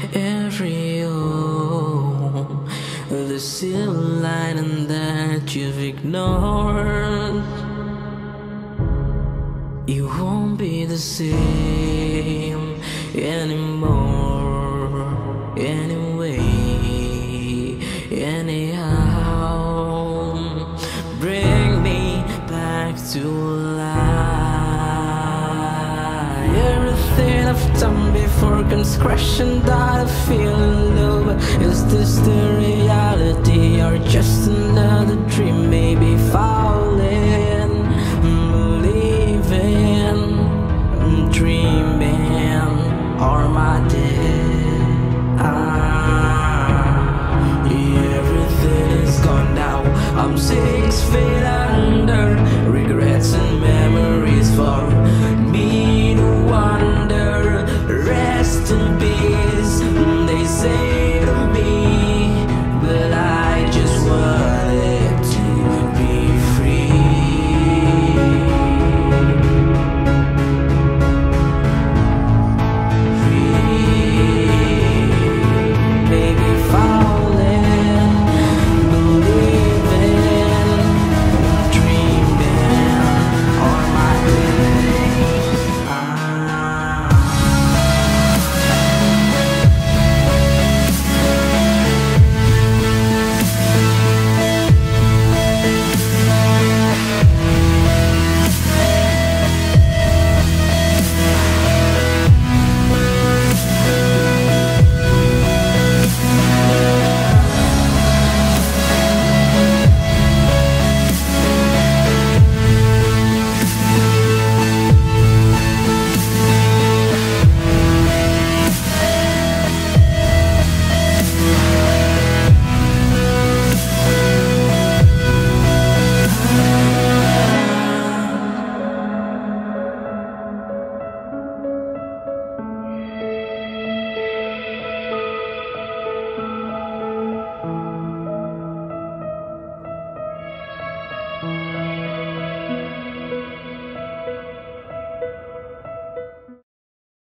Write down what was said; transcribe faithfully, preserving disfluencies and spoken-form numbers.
every home, the silver lining that you've ignored. You won't be the same anymore, anyway, anyhow. Bring me back to life. Everything I've done before comes crashing down. I feel in love. Is this the reality or just another dream? Maybe falling, believing, dreaming, or my